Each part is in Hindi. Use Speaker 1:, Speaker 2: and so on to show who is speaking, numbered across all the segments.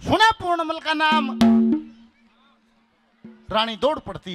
Speaker 1: सुना पूर्णमल का नाम, रानी दौड़ पड़ती।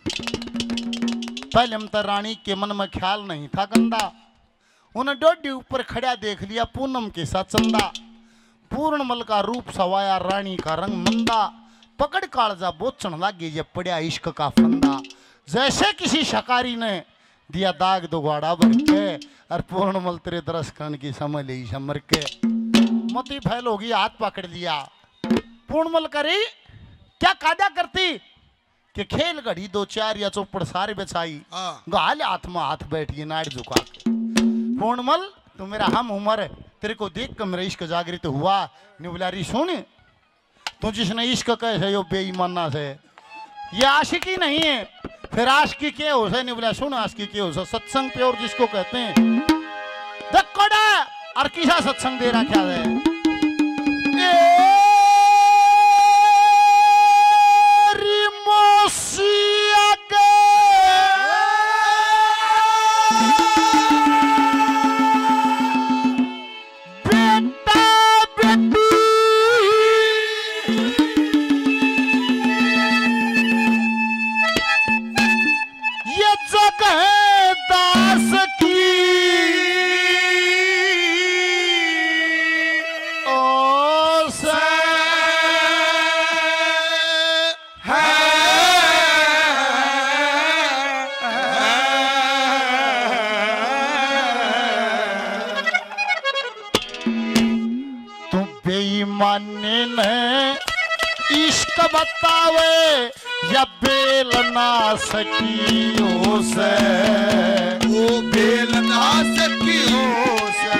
Speaker 1: पहले हम तो रानी के मन में ख्याल नहीं था गंदा, उन्हें डोडी ऊपर खड़ा देख लिया पूनम के साथ चंदा। पूर्णमल का रूप सवाया, रानी का रंग मंदा, पकड़ कालजा बोचन लागे ये पड़ा इश्क का फंदा। जैसे किसी शकारी ने दिया दाग दुगाड़ा भर के, और पूर्णमल तेरे दरस खान की समझ ली समर के। मोती फैल होगी, हाथ पकड़ लिया। पूर्णमल करी क्या कायदा करती कि खेल घड़ी दो चार या चौपड़ सारे बचाई, गाल हाथ में हाथ बैठी नाड़ झुका के। पूर्णमल तू मेरा हम उम्र है, तेरे को देख कर मेरा इश्क जागृत हुआ। निवलारी सुन, तू जिसने इश्क कहे यो बेईमाना से, ये आशिकी नहीं है। फिर आशिकी क्या हो से? निवला सुन, आशिकी क्या हो से? सत्संग प्योर जिसको कहते हैं। दक्कड़ा और किसा सत्संग दे रहा क्या है? बेईमानी ने इश्क बतावे या बेल ना सकियो से,
Speaker 2: वो बेल ना सकियो से।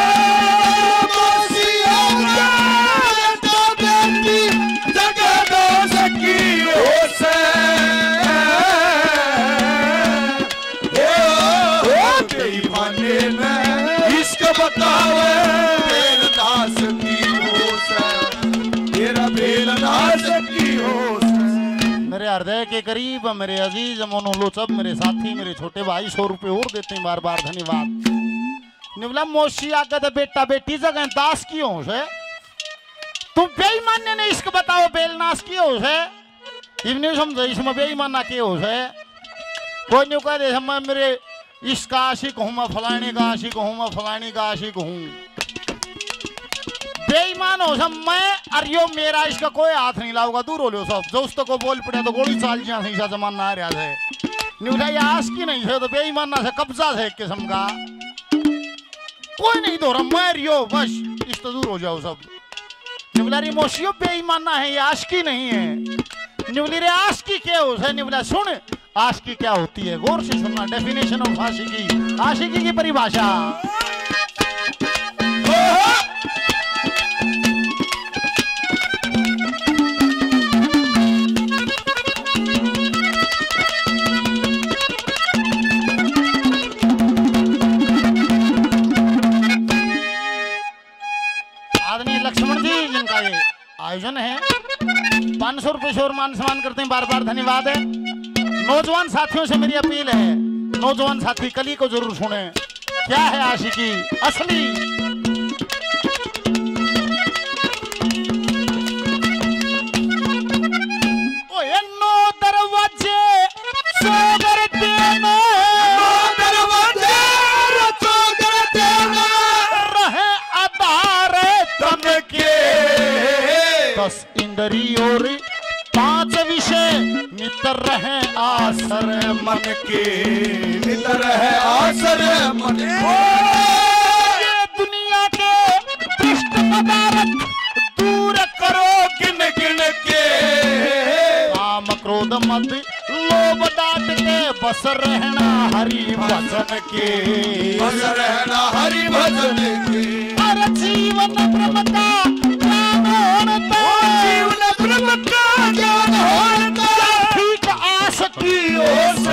Speaker 2: जगह ना सकियो से, बेईमानी ने इश्क बतावे बेल ना सकियो से, तेरा बेल ना सकियो से।
Speaker 1: मेरे हृदय के करीब मेरे अजीज मोनोलोचब मेरे साथी मेरे छोटे भाई 100 रुपए और देते हैं, बार बार धन्यवाद। निवला मोशी आगत बेटा बेटी जगह दास की हो से, तुम बेईमान ने इश्क बताओ बेलनाश की हो से। इवने समझे इसमें बेईमाना के हो से। कोई नहीं कह दे मैं मेरे इसका आशिक हूँ, मैं फलाने का आशिक हूँ, मैं फलानी का आशिक हूँ। बेईमान हो सब मैं और यो मेरा इसका कोई हाथ नहीं लाऊंगा, दूर हो लो सब। दोस्तों को बोल पड़े तो गोली चाल जा सही सा जमाना आ रहा है। निवला ये आस की नहीं है तो बेईमान ना से कब्जा है एक किस्म का, कोई नहीं दो रहा मैं रियो बस इस तो दूर हो जाओ सब। निवला री मोशियो बेईमान ना है, ये आश की नहीं है। निवली रे आश की क्या हो है? निवला सुन आशिकी क्या होती है, गौर से सुनना। डेफिनेशन ऑफ आशिकी, आशिकी की परिभाषा। आदरणीय लक्ष्मण जी जिनका ये आयोजन है 500 रुपए से और मान सम्मान करते हैं, बार बार धन्यवाद है। नौजवान साथियों से मेरी अपील है, नौजवान साथी कली को जरूर सुने। क्या है आशिकी असली? ओए नो दरवाजे सोगर देना,
Speaker 2: नो दरवाजे सोगर देना,
Speaker 1: रहे आधार तन के 10 इंद्रियों 5 विषय नितर रहे आसर मन के,
Speaker 2: नितर है आसर मन के।
Speaker 1: ये दुनिया के दुष्ट पदार्थ दूर करो गिन गिन के, काम क्रोध मद लोभ डांट के बस रहना हरि भजन के,
Speaker 2: बस रहना हरि भजन के।
Speaker 1: हर जीवन ब्रह्म का ज्ञान होता,
Speaker 2: जीवन ब्रह्म का ज्ञान होता,
Speaker 1: ठीक आसकी
Speaker 2: से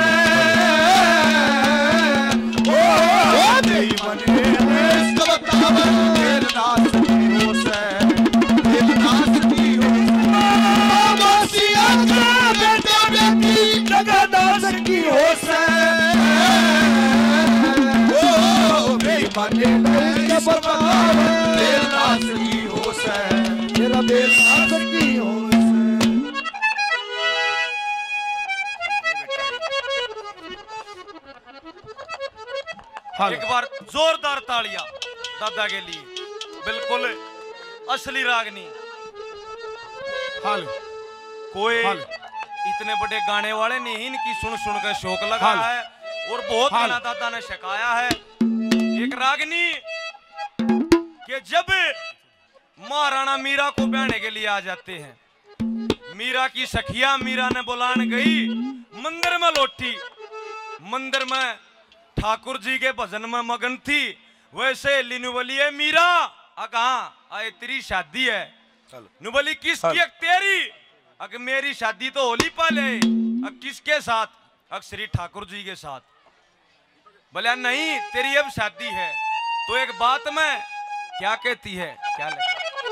Speaker 2: देवन इश्क बतावे तेर दास की हो से, तेर दास की हो से। मोसिया का बेटा बेटी जगह दास की हो से, बेईमानी इश्क बतावे तेर दास की हो से, तेरा दास की होश
Speaker 3: एक बार जोरदार तालियां दादा के लिए। बिल्कुल असली रागनी।
Speaker 2: हाल
Speaker 3: कोई
Speaker 2: हाल
Speaker 3: इतने बड़े गाने वाले नहीं, इनकी सुन सुन कर शौक लगा है और बहुत गाना दादा ने सिखाया है। एक रागनी कि जब महाराणा मीरा को ब्याहने के लिए आ जाते हैं, मीरा की सखिया मीरा ने बुलाने गई, मंदिर में लौटी, मंदिर में ठाकुर जी के भजन में मगन थी। वैसे नुबली है मीरा कहाँ आए, तेरी शादी है। नुबली किसकी? तेरी। अगर मेरी शादी तो होली पहले, अब किसके साथ? अब श्री ठाकुर जी के साथ। बोला नहीं तेरी अब शादी है। तो एक बात में क्या कहती है, क्या लगे?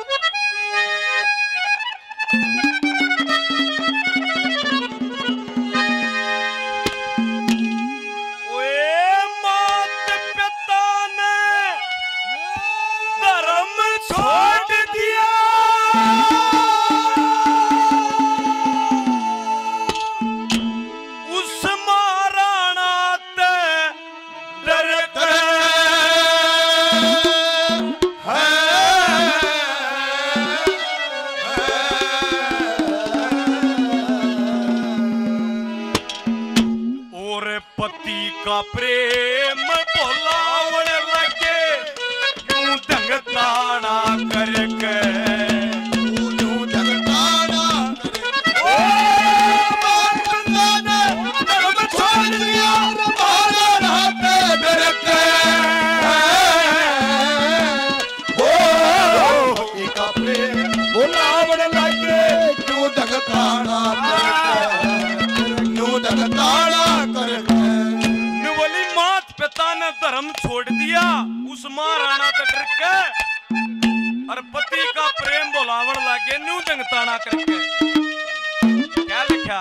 Speaker 3: का प्रेम बोलावण लगे, क्यों ढंगताना करके,
Speaker 2: क्यों ढंगताना छोड़ दिया का प्रेम बोलावण लगे, क्यों ढंगताना करके।
Speaker 3: पिता ने धर्म छोड़ दिया उस महाराणा से डर के, और पति का प्रेम बोलावण लगे न्यू जंगताना करके। क्या लिखा?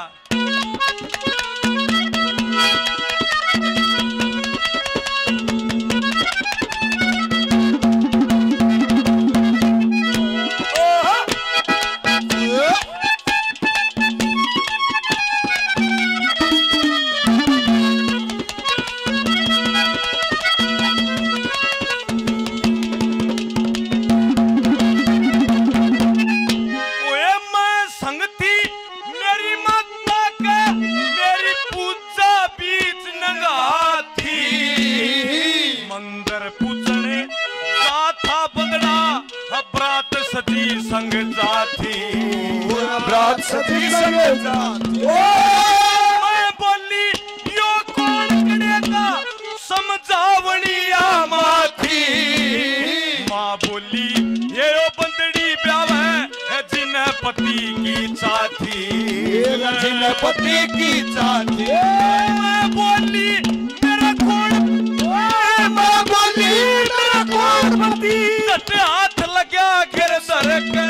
Speaker 3: संग जाती
Speaker 2: ब्रात सती संग जाती।
Speaker 3: मैं बोली यो कौन करेगा समझावनिया माथी। माँ बोली ये ओ बंदड़ी ब्याह है जिन्हें पति की चाथी,
Speaker 2: जिन्हें पति की चाथी।
Speaker 3: मैं बोली मेरा कौन,
Speaker 2: माँ बोली मेरा कौन पति,
Speaker 3: हाथ लगा गिर सर के।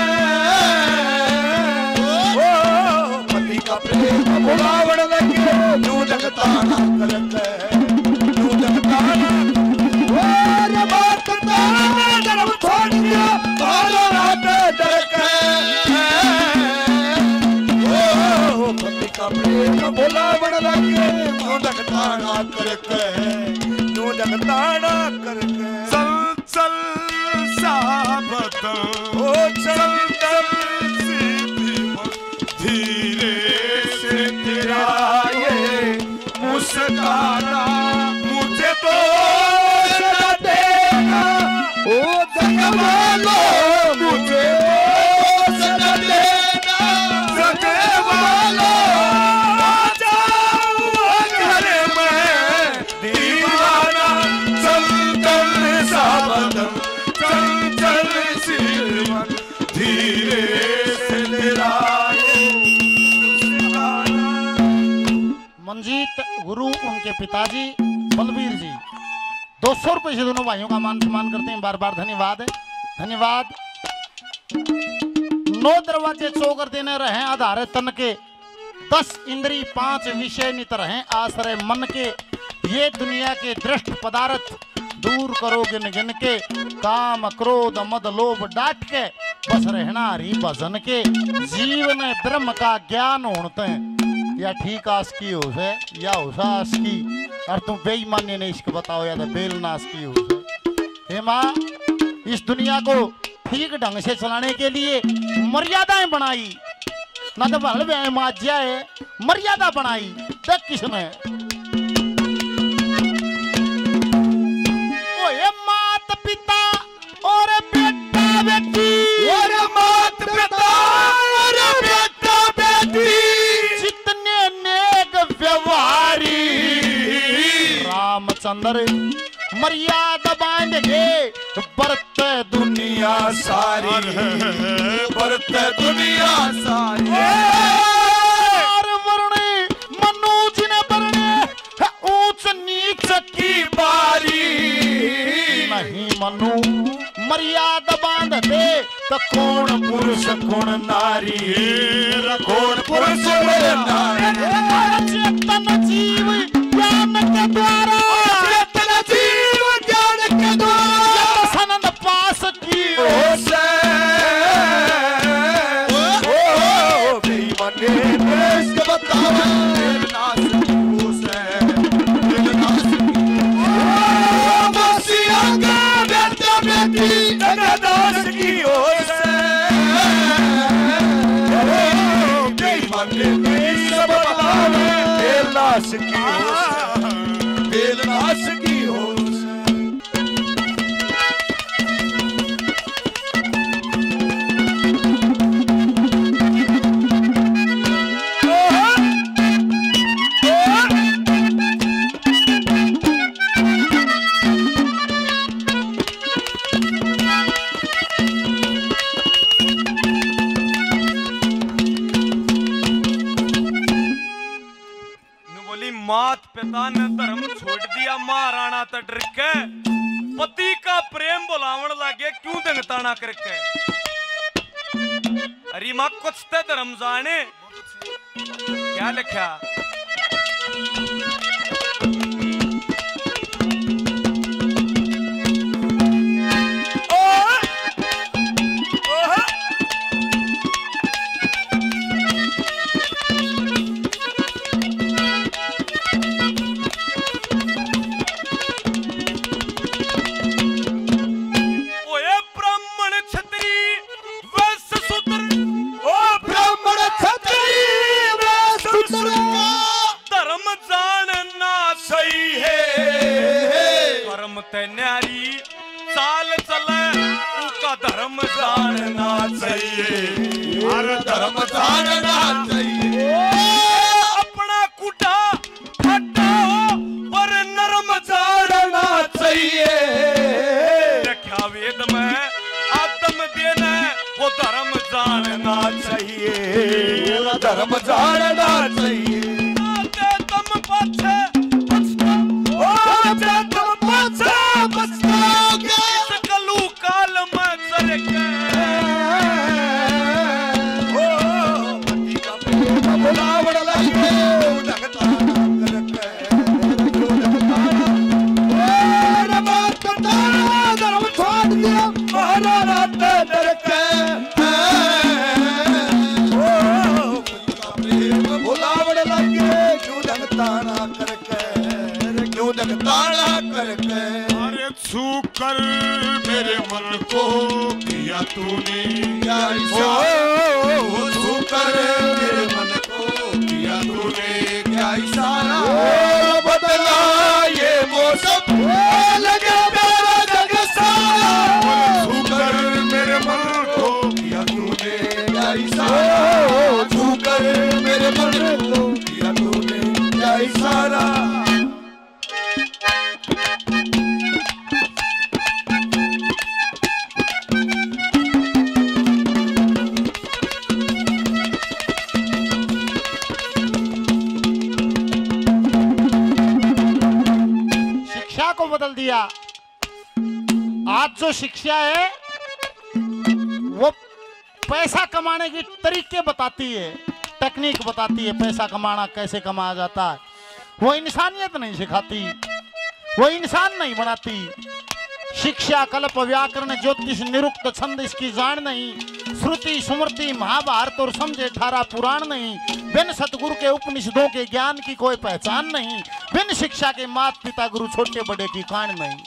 Speaker 2: पति का प्रेम बुलावण लगे, न्यू जगताना करके, न्यू जगताना। बात धर्म छोड़ दिया डर के। पति का प्रेम बुलावण लगे, न्यू जगताना करके, न्यू जगताना करके।
Speaker 3: चल चल ओ चल चल
Speaker 2: धीरे से तेरा ये मुस्काना मुझे तो देना, ओ जगवालो मुझे देना, जगवालो आ जाओ घर में दीवाना। चल चल सावधान, चल चल सिरमन, धीरे से तेरा
Speaker 1: मंजीत गुरु उनके पिताजी बलबीर जी 200 रुपए से दोनों भाइयों का मान सम्मान करते हैं। बार बार धन्यवाद है, धन्यवाद। 9 दरवाजे चौकर देने रहे आधार तन के, 10 इंद्री 5 विषय नित रहे आश्रय मन के। ये दुनिया के दृष्ट पदार्थ दूर करो गिन गिन के, काम क्रोध मद लोभ डांट के। बस रहना हरि भजन के जीवन ब्रह्म का ज्ञान होते या ठीक आस की हो से या होसा आस की और तुम बेईमानी ने इसको बताओ या तो बेलनाश की हो से। हे माँ इस दुनिया को ठीक ढंग से चलाने के लिए मर्यादाएं बनाई ना तो भल माज्या है मर्यादा बनाई देख किसने ओए मात पिता और बेटा बेटी
Speaker 2: और मात पिता और बेटा बेटी
Speaker 1: जितने नेक व्यवहारी रामचंद्र मर्यादा बांध के बरत दुनिया
Speaker 2: सारी बरत दुनिया सारी
Speaker 1: और वर्णे मनुज ने वर्णे ऊंच नीच
Speaker 2: की बारी
Speaker 1: नहीं मनु मर्यादा बांध दे तो कौन पुरुष कौन नारी
Speaker 2: कौन पुरुष कौन नारी
Speaker 1: चेतन जीव ज्ञान के द्वारा
Speaker 2: चेतन जीव ज्ञान के द्वारा
Speaker 1: सनंद पास की
Speaker 2: बेईमानी देश के बतावे नाश की से दिल नाश की मसीहा का बेटा बेटी नाश की से बेईमानी देश के बतावे दिल नाश की से दिल नाश की से
Speaker 3: मात पिता ने धर्म छोड़ दिया महाराणा तो डर के पति का प्रेम बुलावन लगे क्यों दंगताना करके अरे माँ कुछ ते धर्म जाने क्या लिखा न्यारी चाल चले उनका धर्म जानना चाहिए
Speaker 2: हर धर्म जानना चाहिए
Speaker 3: अपना कुटा फटा हो पर नरम जानना चाहिए रखा वेद में आत्म देना वो धर्म जानना चाहिए
Speaker 2: धर्म जानना चाहिए
Speaker 3: तुम पाछे
Speaker 2: बचताओगे
Speaker 3: कलू काल में चल के
Speaker 2: पति का प्रेम बुलावड़ लगे लगता करके बात करता धर्म छोड़ दिया महाराणा डर के प्रेम बुलावड़ लगे क्यों लगता ना करके क्यों लगता ना करके
Speaker 4: छू कर मेरे मन को किया तूने
Speaker 2: क्या छू कर मेरे मन को किया तूने क्या इशारा बदला ये मौसम लगे मेरा जग सारा छू कर मेरे मन को किया तूने क्या इशारा छू कर मेरे मन को किया तूने क्या इशारा
Speaker 1: बदल दिया। आज जो शिक्षा है वो पैसा कमाने की तरीके बताती है, टेक्निक बताती है, पैसा कमाना कैसे कमाया जाता है। वो इंसानियत नहीं सिखाती, वो इंसान नहीं बनाती। शिक्षा कल्प व्याकरण ज्योतिष निरुक्त छंद इसकी जान नहीं। श्रुति स्मृति महाभारत और समझे 18 पुराण नहीं। बिन सतगुरु के उपनिषदों के ज्ञान की कोई पहचान नहीं। बिन शिक्षा के माता पिता गुरु छोटे बड़े की कान नहीं।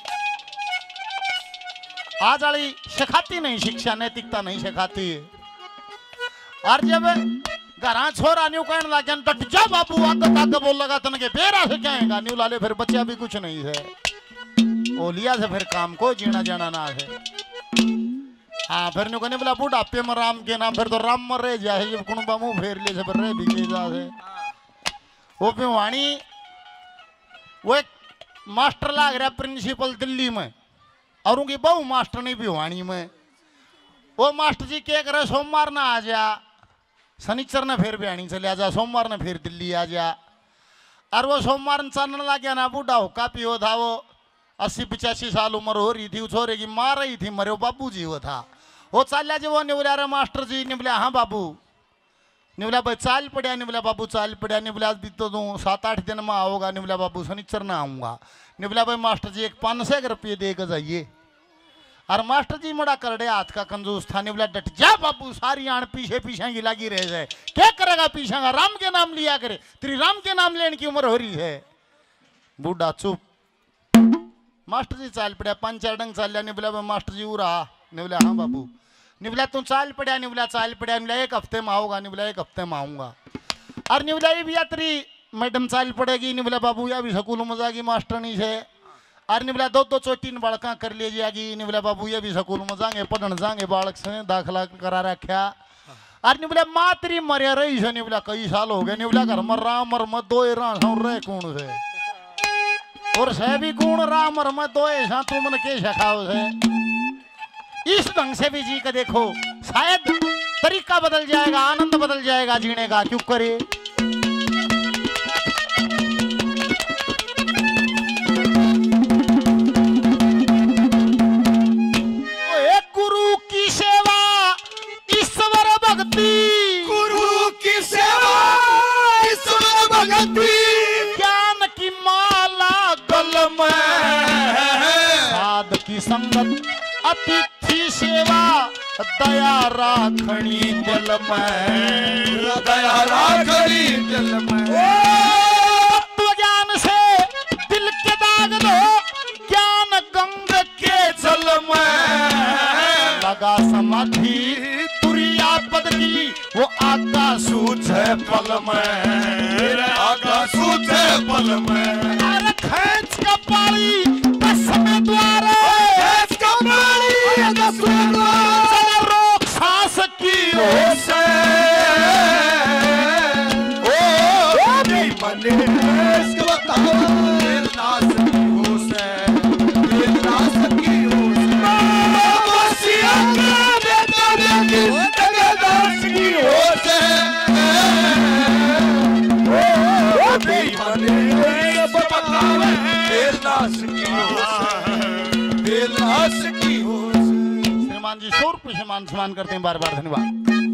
Speaker 1: आज वाली सिखाती नहीं शिक्षा, नैतिकता नहीं सिखाती है। और जब घरा छोरा न्यू कहने लगा डट जा बाबू आगे बोल लगा तन के बेरा से कहेगा न्यू लाले फिर बच्चा भी कुछ नहीं है। ओलिया से फिर काम को जीना जाना ना है। हाँ फिर न्यू कहने बोला बुढ़ापे में राम के नाम फिर तो राम मर रहे जाए जब कुणबा मुंह फेर ले से फिर रहे भी जा से। वो पिवाणी वो एक मास्टर लाग रहा प्रिंसिपल दिल्ली में और उनकी बहु मास्टर नहीं भिवानी में। वो मास्टर जी क्या करे सोमवार ना आ जा, शनिचर ने फिर भिवानी चले आ जा, सोमवार ने फिर दिल्ली आ जा। और वो सोमवार ने चलने लग गया ना बूढ़ा हुक्का पियो था। वो 80-85 साल उम्र हो रही थी। छोरे की मार रही थी मरे बाबू जी वो था। वो चाल जी वो निबला रहे मास्टर जी ने बोला हाँ बाबू। निबला भाई चाल पड़ा, निबला बाबू चाल पड़ा। निबला भी तो तू 7-8 दिन में आओगा। निबला बाबू शनिचर ना आऊँगा। निबला भाई मास्टर जी एक 500 रुपये दे कर जाइए। और मास्टर जी मुड़ा कर दे हाथ का कंजूस था। निबला डट जा बाबू सारी आण पीछे पीछे की लगी रह जाए। क्या करेगा पीछे का राम के नाम लिया करे, तेरी राम के नाम लेने की उम्र हो रही है। बूढ़ा चुप। मास्टर जी चाल पड़ा 5-4 डंग चाल लिया। निबला भाई मास्टर जी उरा। निबला हाँ बाबू। निबला तू चाल पड़ा। निबला चाल पड़ा। निबला 1 हफ्ते में आओगा। निबला 1 हफ्ते में आऊंगा। और निबला ये भी यात्री मैडम चाल पड़ेगी। निबला बाबू या भी स्कूल में जाएगी मास्टर नहीं से। और निबला 2-2 चोटी बड़का कर ले जाएगी। निबला बाबू ये भी स्कूल में जाएंगे पढ़ने जाएंगे बालक से दाखिला करा रखा। और निबला मातरी मरिया रही से। निबला कई साल हो गए। निबला घर में राम और मत दो रहे कौन से और से भी कौन राम और मत दो ऐसा तुम मन के सखाओ से। इस ढंग से भी जी का देखो शायद तरीका बदल जाएगा, आनंद बदल जाएगा जीने का। क्यों करे गुरु की सेवा ईश्वर भक्ति,
Speaker 2: गुरु की सेवा ईश्वर भक्ति,
Speaker 1: ज्ञान की माला गल में, साध की संगत अतिथि सेवा, दया राखणी दिल में,
Speaker 2: दया राखणी दिल में।
Speaker 1: तत्व ज्ञान से दिल के दाग दो, ज्ञान गंग के जल में, लगा समाधि तुरिया पद की वो आकाश सूझे पल में,
Speaker 2: आकाश सूझे पल में।
Speaker 1: अरे खींच का पानी बस में द्वारे,
Speaker 2: खींच का पानी बस में द्वारे,
Speaker 1: रोक सांस की होश
Speaker 2: मने इसको बताओ दिल नास की होश है, दिल नास की होश है, बसिया का बेटा बेटी जगदास की होश है, बेईमानी इसको बताओ दिल नास की होश है, दिल नास की होश है।
Speaker 1: श्रीमान जी 100 रुपये से मान सम्मान करते हैं, बार बार धन्यवाद।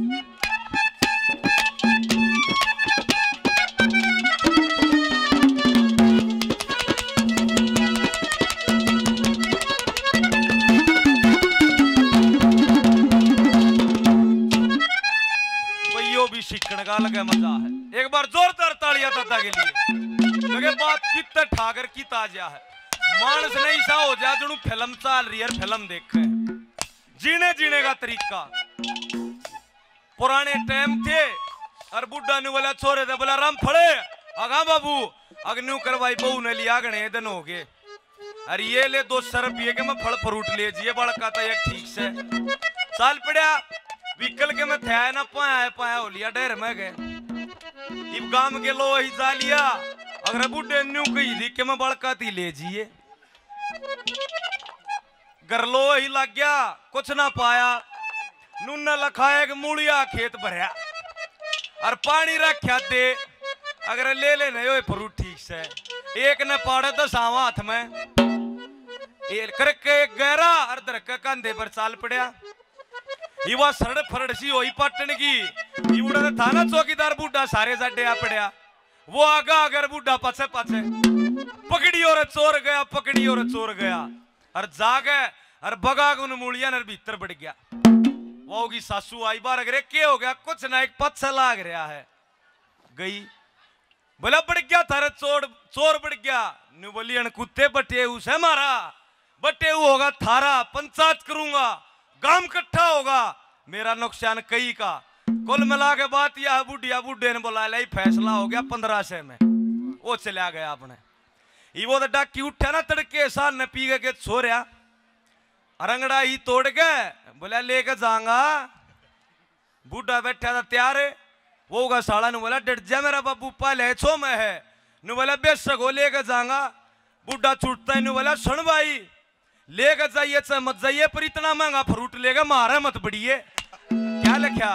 Speaker 3: भी शिक्षण का लगे मजा है। एक बार जोरदार तालियां दादा के लिए लगे। बात कितने ठाकर की ताजा है। मानस नहीं सा हो जा जणू फिल्म चाल रही है, फिल्म देखे जीने का तरीका। पुराने टाइम थे और बुड्ढा ने बोला छोरे थे बोला राम फड़े अगा बाबू अग्नि करवाई बहू ने लिया गणे दिन हो गए। अरे ये ले 200 रुपये के मैं फल फ्रूट ले जिए बड़का था एक ठीक से चाल पड़ा विकल के मैं थे ना पाया हो लिया डेर में गए। इब गांव के लो ही जा लिया अगर बुढ़े न्यू कही थी कि मैं बड़का थी ले जिए घर लो ही लग गया कुछ ना पाया। नून लखाया कि मूलिया खेत भरया और पानी रखा दे अगर ले नहीं फ्रूट ठीक से एक ने पाड़े तो सावा हाथ में करके गहरा और दरका कंधे पर चाल पड़ा। युवा सरड़ फरड़ सी होई पटन की युवा था ना चौकीदार बूढ़ा सारे जाडे आ पड़ा। वो आगा अगर बूढ़ा पाछे पाछे पकड़ी और चोर गया पकड़ी और चोर गया। और जागे और बगा उन मूलिया ने भीतर बढ़ गया। वो होगी सासू आई बार अगर के हो गया कुछ ना एक पत्थर लाग रहा है गई बोला बढ़ गया थारे चोर बढ़ गया न्यू बोली अन कुत्ते बटे उसे मारा बटे होगा थारा पंचायत करूंगा गांव इकट्ठा होगा मेरा नुकसान कई का कुल मिला के बात यह बुढ़िया बुढ़े ने बोला लाई फैसला हो गया 1500 में वो चला गया आपने वो तो डाकी उठा ना तड़के साल ने पी के छोरिया अरंगड़ा ही तोड़ गए बोला लेके जाऊंगा बूढ़ा बैठा था तैयार वो होगा साला ने बोला डट जा मेरा बाबू पहले छो में है नु बोला बेशक हो लेके जाऊंगा बूढ़ा छूटता है नु बोला सुन भाई लेके जाइए चाहे मत जाइए पर इतना महंगा फ्रूट लेगा मारा मत बढ़िए क्या लिखा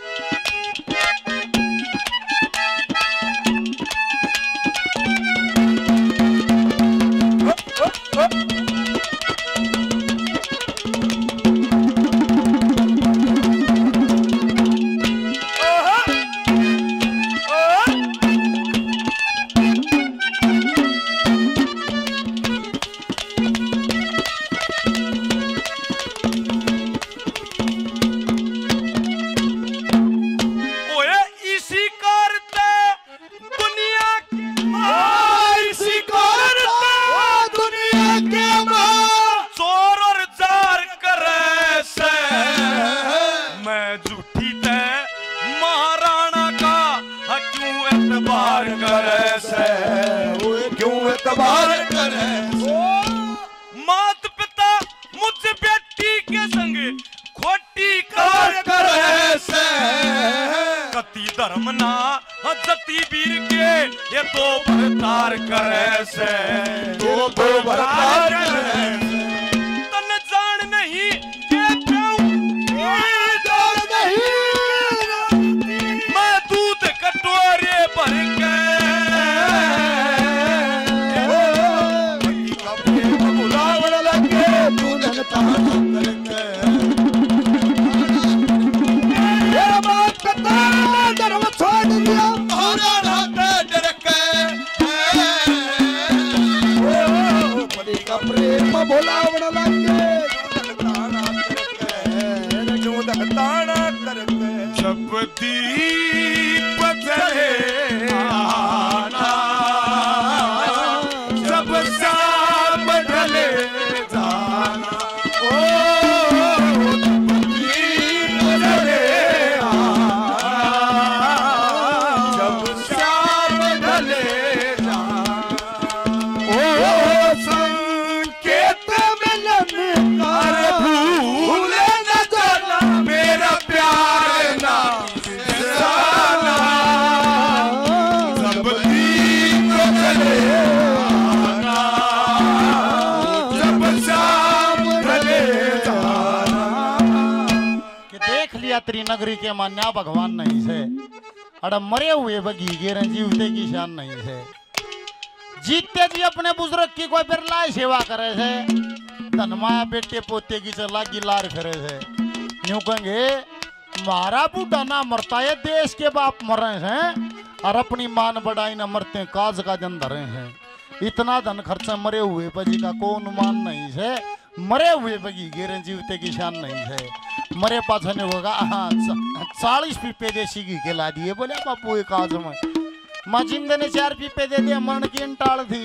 Speaker 3: मात पिता मुझ बेटी के संग खोटी कार करे से कति धर्म ना जति वीर के ये तो भरतार करे से तो भरतार करे तन जान नहीं के क्यों जान नहीं मैं दूध कटोरे भर के
Speaker 2: बोला
Speaker 4: जब दीप जले आना जब शाम ढले जाना ओ दीप जले आना जब शाम ढले जाना ओ संकेत मिलन कर भूले न जाना मेरा प्यार ना जाना जब दीप जले आना जब शाम ढले जाना
Speaker 1: कि देख लिया तेरी नगरी के मान्या भगवान नहीं से अड़ मरे हुए बगी गे जीवते की शान नहीं से जीतते जी अपने बुजुर्ग की कोई बिरला सेवा करे से धनमाया बेटे पोते की चला गिलार करे से यूं कहेंगे मारा बूढ़ा ना मरता है देश के बाप मरे हैं और अपनी मान बढ़ाई ना मरते काज का जन धरे हैं इतना धन खर्चा मरे हुए पजी का को अनुमान नहीं है मरे हुए बगी गेरे जीवते की शान नहीं है मरे पाछा ने होगा हाँ 40 पीपे देसी घी के ला दिए बोले बापू एक आज में माँ जिंदे ने 4 पीपे दे दिया मरण की इंटाल थी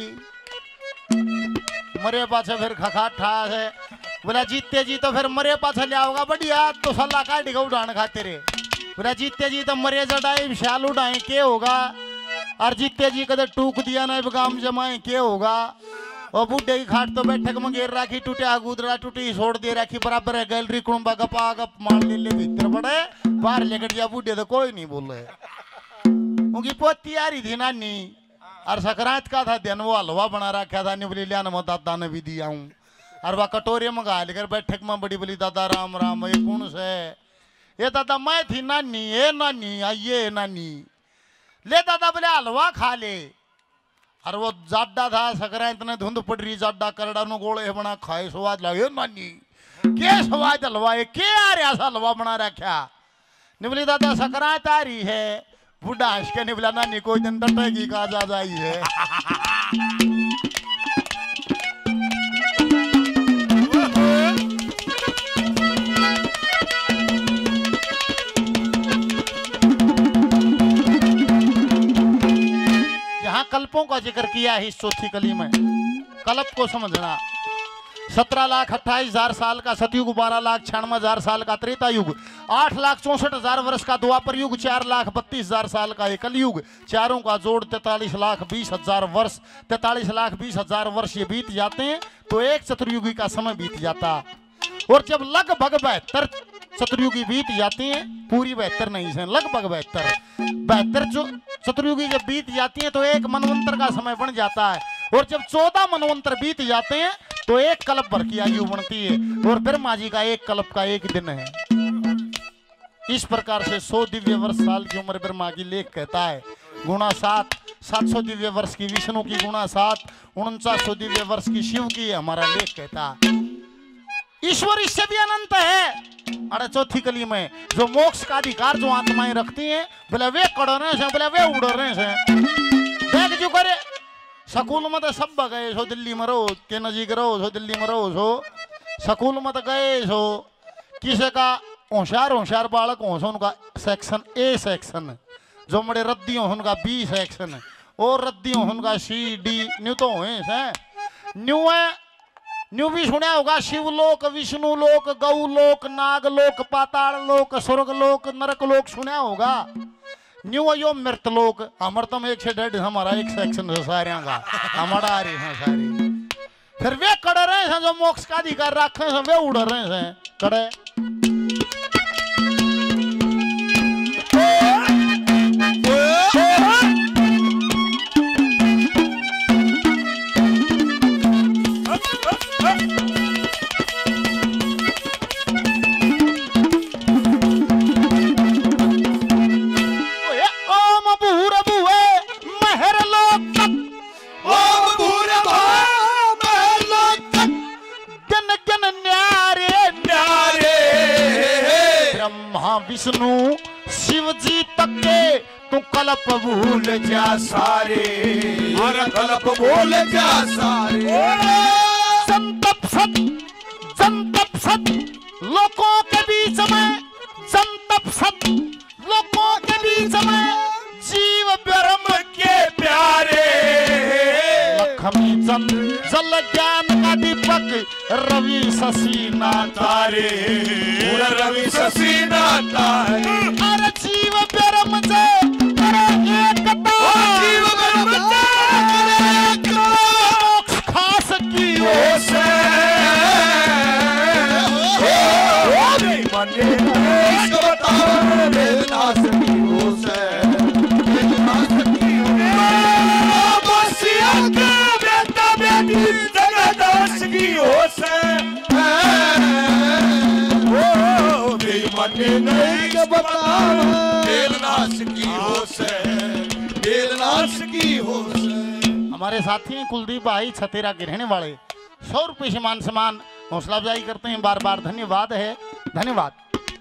Speaker 1: मरे पाछे फिर खखाट ठा है बोला जीतते जी तो फिर मरे पाछे ले आओगा बढ़िया तो सलाह काट का उड़ान खाते रे बोला जीतते जी तो मरे जड़ाए विशाल उड़ाए के होगा और जीतते जी कदर टूक दिया ना गाम जमाए के होगा और बूढ़े की खाट तो बैठक में घेर राखी टूटे आगूदरा टूटी छोड़ दे राखी बराबर है गैलरी कुड़ुम्बा गपा गप मान ले भीतर पड़े बाहर लेकर दिया बूढ़े तो कोई नहीं बोले उनकी पोती आ रही थी नानी और सकरात का था दिन वो हलवा बना रखा था निबली लिया न दादा ने भी दिया हूँ और वह कटोरे मंगा लेकर बैठक में बड़ी बड़ी दादा राम राम ये कौन से ये दादा मैं थी नानी ये नानी आइए नानी ले दादा बोले हलवा खा ले और वो जाड्डा था सकरात ने धुंध पड़ रही जाड्डा करड़ा नो गोले बना खाए स्वाद लगे नानी के स्वाद हलवा है के आ रहा सा हलवा बना रखा निबली दादा सकरात आ रही है बुढ़ा हंस के निबला नानी कोई दिन डटेगी का जा जाई है कल्पों का जिक्र किया है इस चौथी कली में। कल्प को समझना, 17,28,000 साल का सतयुग, 12,96,000 साल का त्रेता युग, 8,64,000 वर्ष का द्वापर युग, 4,32,000 साल का एकल युग, चारों का जोड़ 43,20,000 वर्ष। 43,20,000 वर्ष ये बीत जाते हैं तो एक चतुर्युगी का समय बीत जाता। और जब लगभग 72 चतुर्युगी बीत जाती हैं, पूरी 72 नहीं है, लगभग 72 जो चतुर्युगी जब बीत जाती है तो एक मनवंतर का समय बन जाता है। और जब 14 मनवंतर बीत जाते हैं तो एक कल्प भर की आयु बनती है। और ब्रह्मा जी का एक कल्प का एक दिन है। इस प्रकार से 100 दिव्य वर्ष साल की उम्र ब्रह्मा की लेख कहता है। गुणा 7, 700 दिव्य वर्ष की विष्णु की, गुणा 7, 4900 दिव्य वर्ष की शिव की, हमारा लेख कहता है। ईश्वर इससे भी अनंत है। अरे चौथी कली में जो मोक्ष का अधिकार जो आत्माएं रखती हैं, बोले वे कड़ने से, बोले वे उड़ने से। देख जो करे स्कूल में तो सब गए सो, दिल्ली में रहो के नजीक रहो सो, दिल्ली में रहो सो, स्कूल में तो गए सो। किसी का होशियार बालक हो सो, उनका सेक्शन ए सेक्शन, जो बड़े रद्दी हो उनका बी सेक्शन, और रद्दी हो उनका सी डी। न्यू तो हुए न्यू भी सुना होगा, शिवलोक, विष्णु लोक, गौलोक, नागलोक, पाताल लोक, स्वर्गलोक, नरकलोक सुना होगा। न्यू यो मृतलोक, अमर तुम 1 से 1.5 हमारा एक सेक्शन है सारे का, हमारा आ रही है सारी। फिर वे कड़ रहे हैं जो मोक्ष का अधिकार रखे हैं, वे उड़ रहे हैं कड़े। विष्णु शिव जी तक के तू कल्प भूल जा सारे,
Speaker 4: हर कल्प भूल जा सारे।
Speaker 1: संतप सत लोगों के बीच में, संतप सत लोगों के बीच में, जीव ब्रह्म के प्यारे। लक्ष्मी चंद जल ज्ञान का दीपक, रवि शशि ना तारे,
Speaker 4: रवि शशि ना तारे।
Speaker 1: अरे जीव ब्रह्म से करे एकता,
Speaker 4: जीव ब्रह्म से करे एकता,
Speaker 1: मोक्ष खास की हो से।
Speaker 4: मने इसको बताओ वेदनास की हो से, वेदनास की हो से। बसिया के बेटा बेटी जगदास की हो से। मने नहीं के बताओ वेदनास की हो से, वेदनास की हो से।
Speaker 1: हमारे साथी हैं कुलदीप भाई छतेरा के रहने वाले, 100 रुपये से मान सम्मान हौसला अफजाई करते हैं। बार बार धन्यवाद है, धन्यवाद।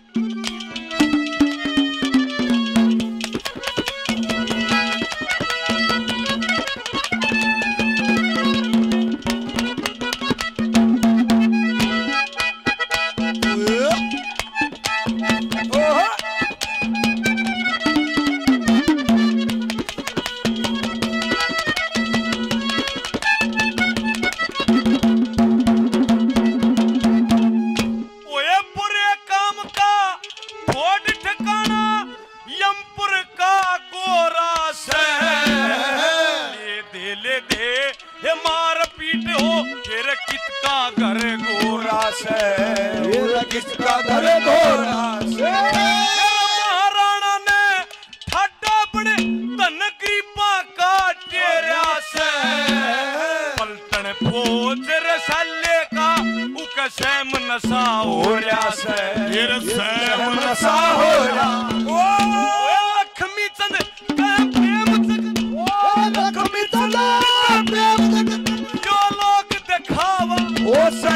Speaker 4: किसका घर घोड़ा से।
Speaker 3: महाराणा ने ठाडा बड़े धन गरीबा का टेरा से। पलटन फौज रसाले का उक सैम नशा हो रहा से, सैम नशा हो रहा। लक्ष्मी चंद का प्रेम जगत,
Speaker 4: लक्ष्मी चंद का प्रेम जगत,
Speaker 3: जो लोग दिखावा
Speaker 4: ओ से।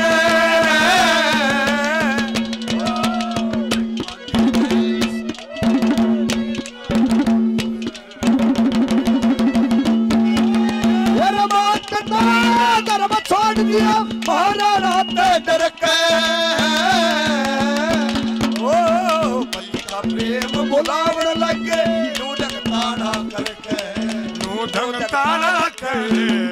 Speaker 4: धर्म छोड़ दिया महाराणा ते डर के, ओ पति का प्रेम बुलावन लगे, नूढक ताना करके, नूढक ताना
Speaker 2: है